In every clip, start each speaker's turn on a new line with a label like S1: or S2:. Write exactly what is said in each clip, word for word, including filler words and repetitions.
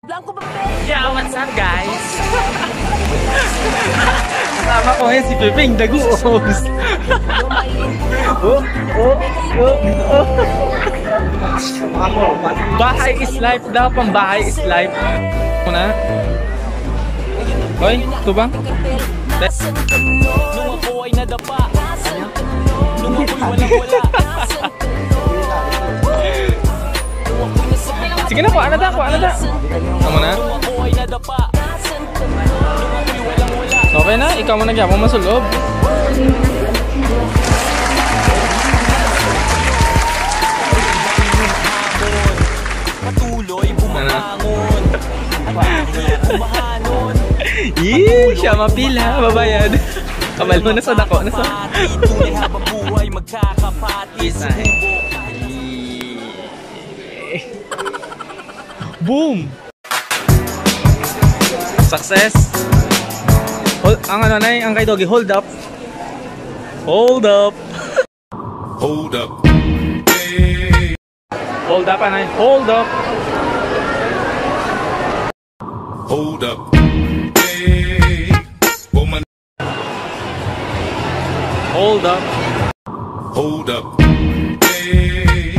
S1: Yeah, what's up guys? Kasama ko ngayon si Pepeng Daguos. Oh, oh, oh, oh. Bahay is life daw, pang bahay is life. Muna. Hoy, ito ba? Nung ako ay nadapa. Nung ako'y walang-wala. Sige na po, ano da po, ano da? Ano na? Okay na, ikaw mo nagyapang masulob. Patuloy bumangon. Yee, siya mapila, babayad. Kamal mo na sa dako, na sa. Boom! Success! Hold, ang ano na ang kay Doggy, hold up! Hold up!
S2: Hold up! Hey.
S1: Hold up, anay! Hold up!
S2: Hold up! Hey. Woman.
S1: Hold up!
S2: Hold up! Hey.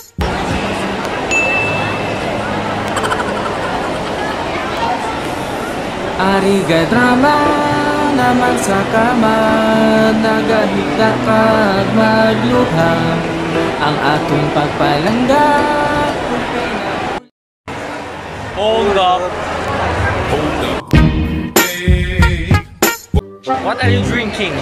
S1: Ariga drama naman sa kama, nagahigda kag magluha ang atong pagpalangga. Hold up!
S2: Hold up! Hey.
S1: What are you drinking?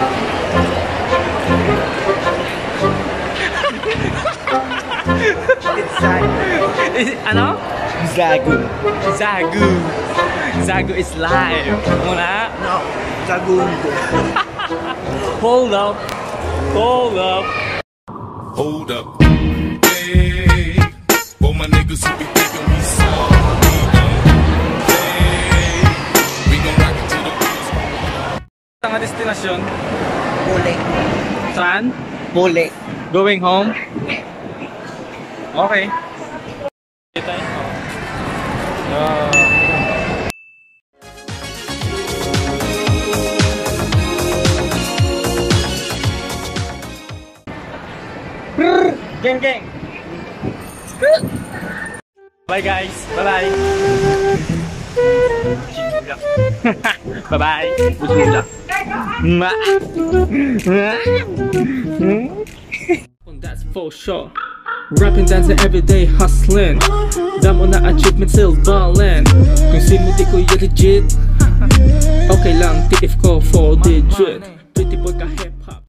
S3: It's Zagu.
S1: Is it, ano?
S3: Zagu.
S1: Zagu. Zagu is live. Muna.
S3: No, Zagundo.
S1: Hold up. Hold up.
S2: Hold up! Hey. For my niggas who be thinking we soft, we don't. Hey. We gon' rock it to the beat.
S1: Ang destinasyon?
S3: Muli.
S1: Saan?
S3: Muli.
S1: Going home? Okay. Kita yun. Uh, Gang gang. Bye guys. Bye bye. Bye bye. Bujula. Ma. That's for sure. Rapping, dancing everyday, hustling. Damo na achievement still ballin'. Kung sino di ko yung legit, okay lang, titif ko four digit. Pretty boy ka hip hop.